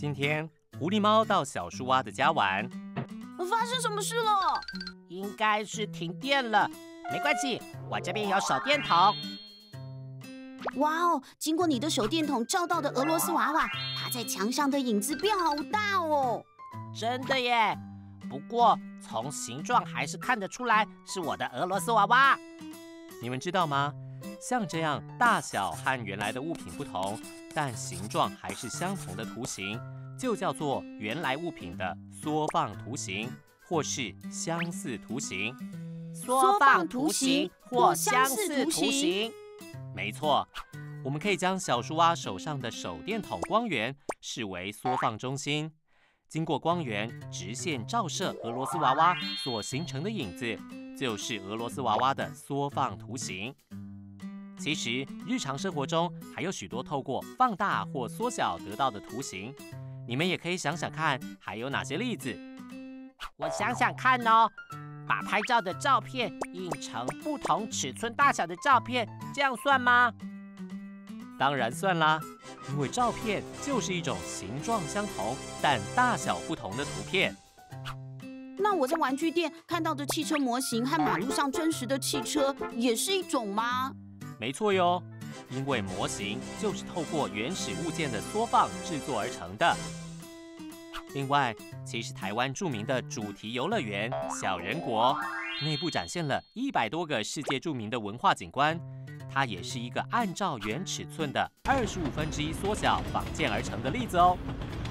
今天狐狸猫到小树蛙的家玩， 发生什么事了？ 应该是停电了，没关系，我这边有手电筒。 哇哦！经过你的手电筒照到的俄罗斯娃娃，它在墙上的影子变好大哦！ 真的耶！不过从形状还是看得出来是我的俄罗斯娃娃。 你们知道吗？像这样大小和原来的物品不同，但形状还是相同的图形，就叫做原来物品的缩放图形，或是相似图形。 缩放图形或相似图形。 没错，我们可以将小树蛙手上的手电筒光源视为缩放中心，经过光源直线照射俄罗斯娃娃所形成的影子，就是俄罗斯娃娃的缩放图形。其实日常生活中还有许多透过放大或缩小得到的图形，你们也可以想想看还有哪些例子。 我想想看哦，把拍照的照片印成不同尺寸大小的照片，这样算吗？ 当然算啦，因为照片就是一种形状相同但大小不同的图片。 那我在玩具店看到的汽车模型和马路上真实的汽车也是一种吗？ 没错哟，因为模型就是透过原始物件的缩放制作而成的。另外，其实台湾著名的主题游乐园小人国，内部展现了100多个世界著名的文化景观，它也是一个按照原尺寸的1/25缩小仿建而成的例子哦。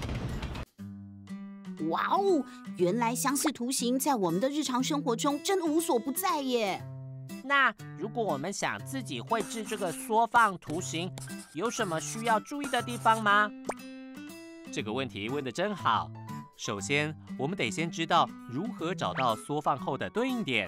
哇哦，原来相似图形在我们的日常生活中真的无所不在耶。 那如果我们想自己绘制这个缩放图形，有什么需要注意的地方吗？ 这个问题问得真好。首先，我们得先知道如何找到缩放后的对应点。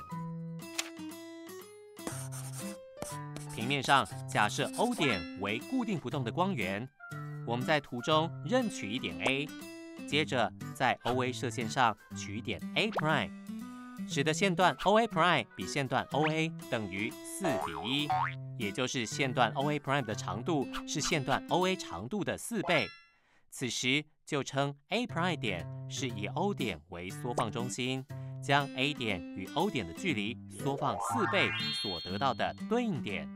平面上假设 O 点为固定不动的光源，我们在图中任取一点 A， 接着在 OA 射线上取一点 A'， 使得线段 OA' 比线段 OA 等于4:1，也就是线段 OA' 的长度是线段 OA 长度的4倍。此时就称 A' 点是以 O 点为缩放中心，将 A 点与 O 点的距离缩放4倍所得到的对应点。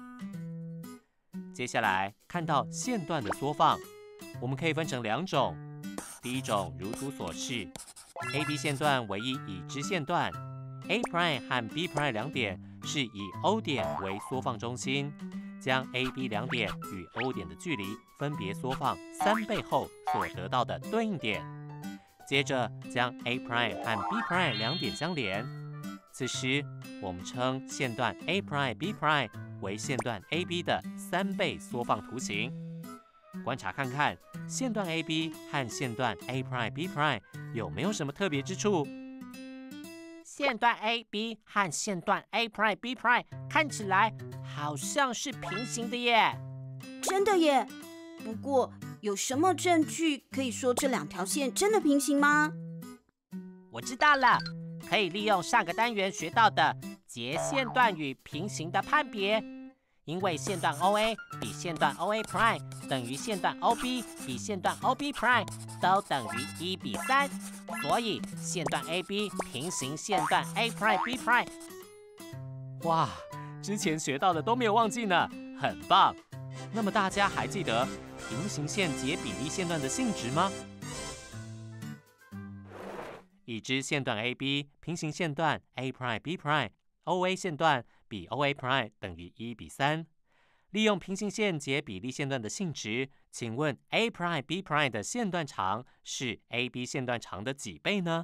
接下来看到线段的缩放，我们可以分成2种。第一种如图所示 ，AB 线段为一已知线段 ，A' 和 B' 两点是以 O 点为缩放中心，将 AB 两点与 O 点的距离分别缩放3倍后所得到的对应点。接着将 A' 和 B' 两点相连，此时我们称线段 A'、B' 为线段 AB 的3倍缩放图形。观察看看线段 AB 和线段 A'、B' 有没有什么特别之处？ 线段 AB 和线段 A'、B' 看起来好像是平行的耶。 真的耶！不过有什么证据可以说这2条线真的平行吗？ 我知道了，可以利用上个单元学到的截线段与平行的判别。因为线段 OA 比线段 OA' 等于线段 OB 比线段 OB' 都等于1:3，所以线段 AB 平行线段 A'、B'。 哇，之前学到的都没有忘记呢，很棒。那么大家还记得平行线截比例线段的性质吗？已知线段 AB 平行线段 A'、B'，OA 线段比 OA' 等于1:3。利用平行线截比例线段的性质，请问 A'、B' 的线段长是 AB 线段长的几倍呢？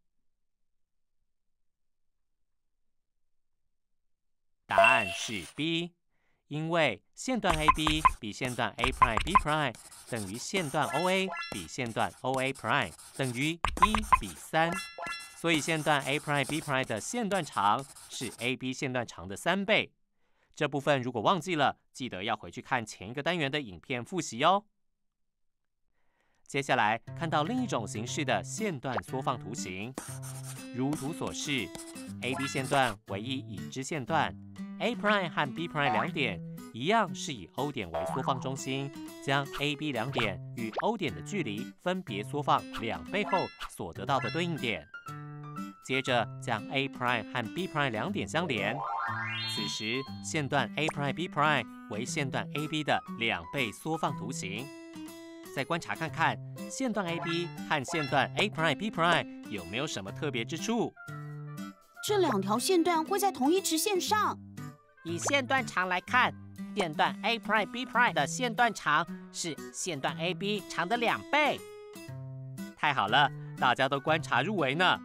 答案是 B， 因为线段 AB 比线段 A'、B' 等于线段 OA 比线段 OA' 等于1:3。所以线段 A'、B' 的线段长是 AB 线段长的3倍。这部分如果忘记了，记得要回去看前一个单元的影片复习哦。接下来看到另一种形式的线段缩放图形，如图所示 ，AB 线段为一已知线段 ，A' 和 B' 两点一样是以 O 点为缩放中心，将 A、B 两点与 O 点的距离分別缩放2倍后所得到的对应点。接着将 A' 和 B' 两点相连，此时线段 A'、B' 为线段 AB 的2倍缩放图形。再观察看看线段 AB 和线段 A'、B' 有没有什么特别之处？ 这2条线段会在同一直线上。 以线段长来看，线段 A'、B' 的线段长是线段 AB 长的2倍。 太好了，大家都观察入微呢。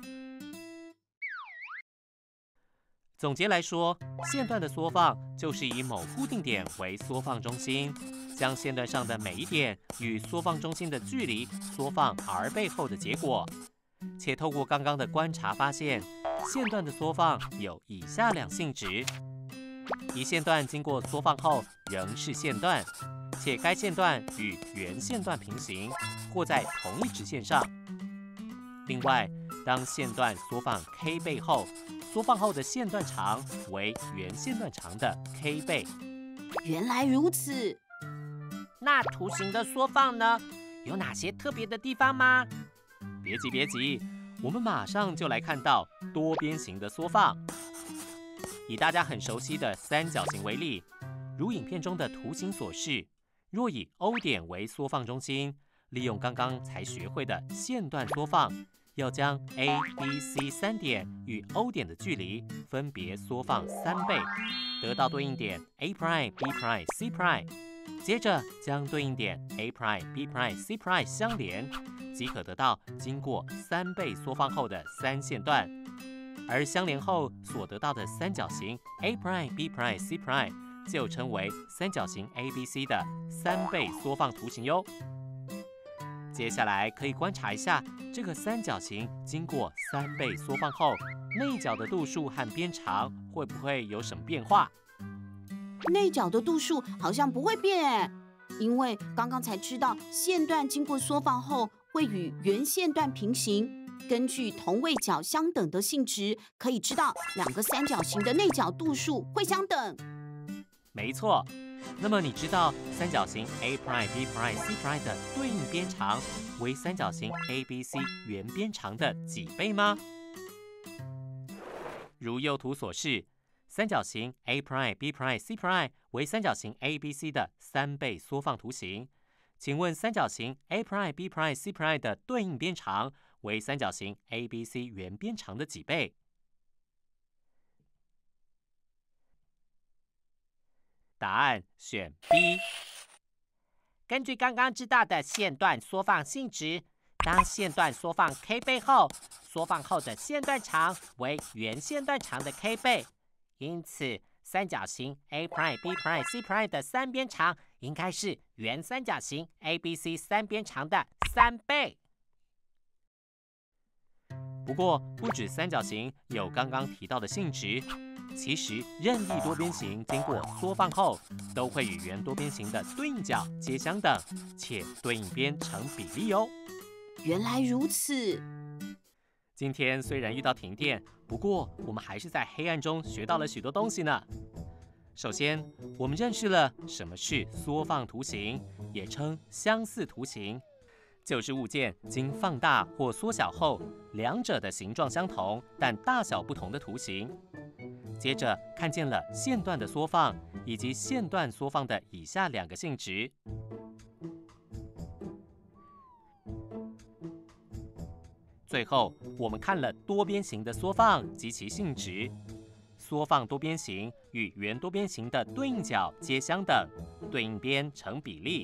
总结来说，线段的缩放就是以某固定点为缩放中心，将线段上的每一点与缩放中心的距离缩放 R 倍后的结果。且透过刚刚的观察发现，线段的缩放有以下2性质：一线段经过缩放后仍是线段，且该线段与原线段平行，或在同一直线上。另外，当线段缩放 K 倍后，缩放后的线段长为原线段长的 K 倍。 原来如此。 那图形的缩放呢？有哪些特别的地方吗？ 别急，我们马上就来看到多边形的缩放。以大家很熟悉的三角形为例，如影片中的图形所示，若以 O 点为缩放中心，利用刚刚才学会的线段缩放，要将 A、B、C 3点与 O 点的距离分别缩放3倍，得到对应点 A'、B'、C'， 接着将对应点 A'、B'、C' 相连，即可得到经过3倍缩放后的3线段，而相连后所得到的三角形 A'、B'、C' 就称为三角形 ABC 的3倍缩放图形哟。接下来可以观察一下这个三角形经过3倍缩放后，内角的度数和边长会不会有什么变化？ 内角的度数好像不会变哎，因为刚刚才知道线段经过缩放后会与原线段平行。根据同位角相等的性质，可以知道2个三角形的内角度数会相等。 没错。那么你知道三角形 A'、B'、C' 的对应边长为三角形 ABC 原边长的几倍吗？如右图所示，三角形 A'、B'、C' 为三角形 ABC 的3倍缩放图形。请问三角形 A'、B'、C' 的对应边长为三角形 ABC 原边长的几倍？答案选 B。 根据刚刚知道的线段缩放性质，当线段缩放 K 倍后，缩放后的线段长为原线段长的 K 倍，因此三角形 A'、B'、C' 的3边长应该是原三角形 ABC 3边长的3倍。 不过，不止三角形有刚刚提到的性质，其实任意多边形经过缩放后，都会与原多边形的对应角皆相等，且对应边成比例哦。 原来如此。 今天虽然遇到停电，不过我们还是在黑暗中学到了许多东西呢。首先，我们认识了什么是缩放图形，也称相似图形。就是物件经放大或缩小后，两者的形状相同，但大小不同的图形。接着看见了线段的缩放以及线段缩放的以下2个性质。最后，我们看了多边形的缩放及其性质。缩放多边形与原多边形的对应角皆相等，对应边成比例。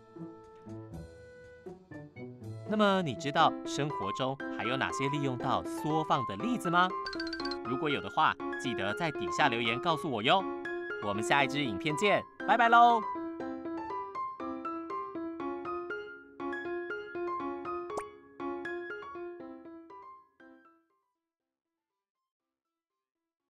那么你知道生活中还有哪些利用到缩放的例子吗？如果有的话，记得在底下留言告诉我哟。我们下一支影片见，拜拜喽！